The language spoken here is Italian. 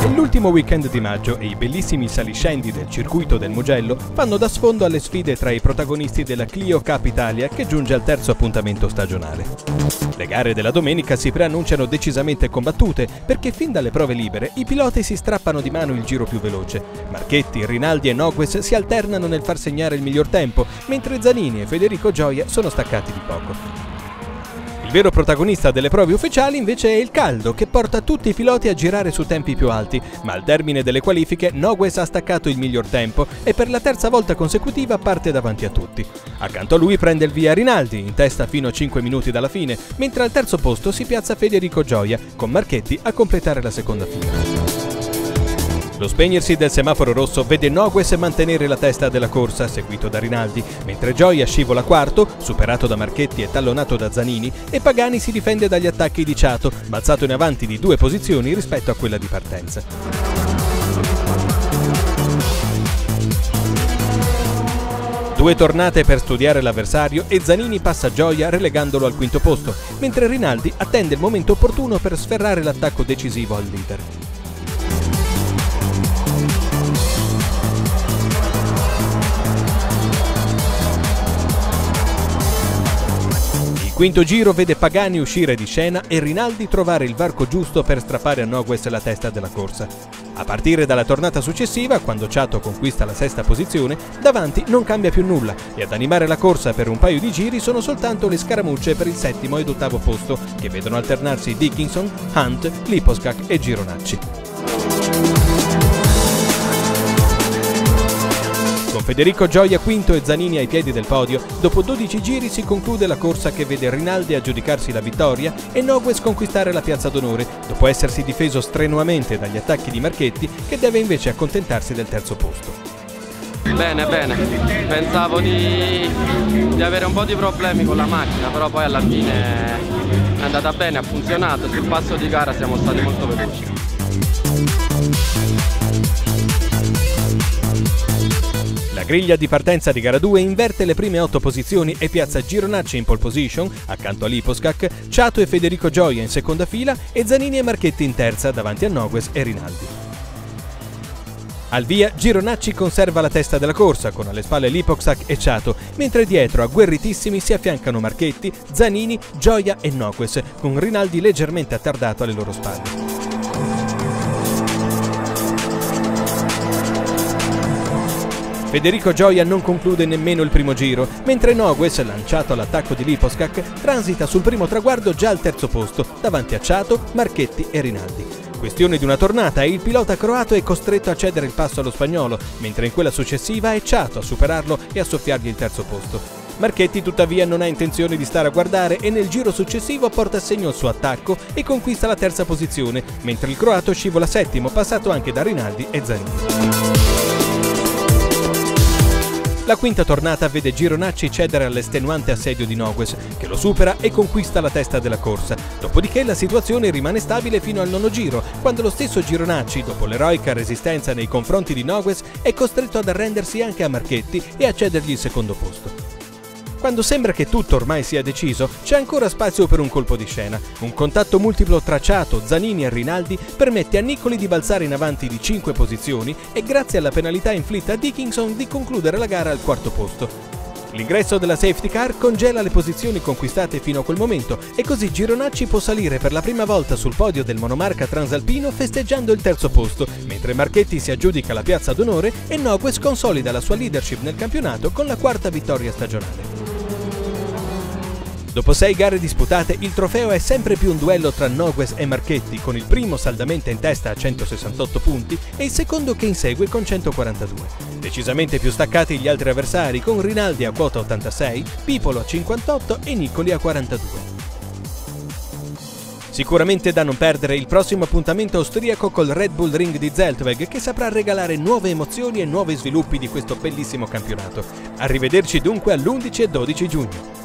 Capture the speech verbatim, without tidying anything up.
L'ultimo weekend di maggio e i bellissimi saliscendi del circuito del Mugello fanno da sfondo alle sfide tra i protagonisti della Clio Cup Italia, che giunge al terzo appuntamento stagionale. Le gare della domenica si preannunciano decisamente combattute, perché fin dalle prove libere i piloti si strappano di mano il giro più veloce. Marchetti, Rinaldi e Nogues si alternano nel far segnare il miglior tempo, mentre Zanini e Federico Gioia sono staccati di poco. Il vero protagonista delle prove ufficiali invece è il caldo, che porta tutti i piloti a girare su tempi più alti, ma al termine delle qualifiche Nogues ha staccato il miglior tempo e per la terza volta consecutiva parte davanti a tutti. Accanto a lui prende il via Rinaldi, in testa fino a cinque minuti dalla fine, mentre al terzo posto si piazza Federico Gioia, con Marchetti a completare la seconda fila. Lo spegnersi del semaforo rosso vede Nogues mantenere la testa della corsa, seguito da Rinaldi, mentre Gioia scivola quarto, superato da Marchetti e tallonato da Zanini, e Pagani si difende dagli attacchi di Ciato, balzato in avanti di due posizioni rispetto a quella di partenza. Due tornate per studiare l'avversario e Zanini passa Gioia relegandolo al quinto posto, mentre Rinaldi attende il momento opportuno per sferrare l'attacco decisivo al leader. Il quinto giro vede Pagani uscire di scena e Rinaldi trovare il varco giusto per strappare a Nogues la testa della corsa. A partire dalla tornata successiva, quando Ciato conquista la sesta posizione, davanti non cambia più nulla e ad animare la corsa per un paio di giri sono soltanto le scaramucce per il settimo ed ottavo posto, che vedono alternarsi Dickinson, Hunt, Lipovskak e Gironacci. Con Federico Gioia quinto e Zanini ai piedi del podio, dopo dodici giri si conclude la corsa che vede Rinaldi aggiudicarsi la vittoria e Nogues conquistare la piazza d'onore, dopo essersi difeso strenuamente dagli attacchi di Marchetti, che deve invece accontentarsi del terzo posto. Bene, bene, pensavo di, di avere un po' di problemi con la macchina, però poi alla fine è andata bene, ha funzionato, sul passo di gara siamo stati molto veloci. La griglia di partenza di gara due inverte le prime otto posizioni e piazza Gironacci in pole position, accanto a Lipovskak, Ciato e Federico Gioia in seconda fila e Zanini e Marchetti in terza, davanti a Nogues e Rinaldi. Al via, Gironacci conserva la testa della corsa, con alle spalle Lipovskak e Ciato, mentre dietro, agguerritissimi, si affiancano Marchetti, Zanini, Gioia e Nogues, con Rinaldi leggermente attardato alle loro spalle. Federico Gioia non conclude nemmeno il primo giro, mentre Nogues, lanciato all'attacco di Lipovskak, transita sul primo traguardo già al terzo posto, davanti a Ciato, Marchetti e Rinaldi. Questione di una tornata e il pilota croato è costretto a cedere il passo allo spagnolo, mentre in quella successiva è Ciato a superarlo e a soffiargli il terzo posto. Marchetti tuttavia non ha intenzione di stare a guardare e nel giro successivo porta a segno il suo attacco e conquista la terza posizione, mentre il croato scivola settimo, passato anche da Rinaldi e Zanini. La quinta tornata vede Gironacci cedere all'estenuante assedio di Nogues, che lo supera e conquista la testa della corsa. Dopodiché la situazione rimane stabile fino al nono giro, quando lo stesso Gironacci, dopo l'eroica resistenza nei confronti di Nogues, è costretto ad arrendersi anche a Marchetti e a cedergli il secondo posto. Quando sembra che tutto ormai sia deciso, c'è ancora spazio per un colpo di scena. Un contatto multiplo tra Ciato, Zanini e Rinaldi permette a Nicoli di balzare in avanti di cinque posizioni e grazie alla penalità inflitta a Dickinson di concludere la gara al quarto posto. L'ingresso della safety car congela le posizioni conquistate fino a quel momento e così Gironacci può salire per la prima volta sul podio del monomarca transalpino festeggiando il terzo posto, mentre Marchetti si aggiudica la piazza d'onore e Nogues consolida la sua leadership nel campionato con la quarta vittoria stagionale. Dopo sei gare disputate, il trofeo è sempre più un duello tra Nogues e Marchetti, con il primo saldamente in testa a centosessantotto punti e il secondo che insegue con centoquarantadue. Decisamente più staccati gli altri avversari, con Rinaldi a quota ottantasei, Pipolo a cinquantotto e Nicoli a quarantadue. Sicuramente da non perdere il prossimo appuntamento austriaco col Red Bull Ring di Zeltweg, che saprà regalare nuove emozioni e nuovi sviluppi di questo bellissimo campionato. Arrivederci dunque all'undici e dodici giugno.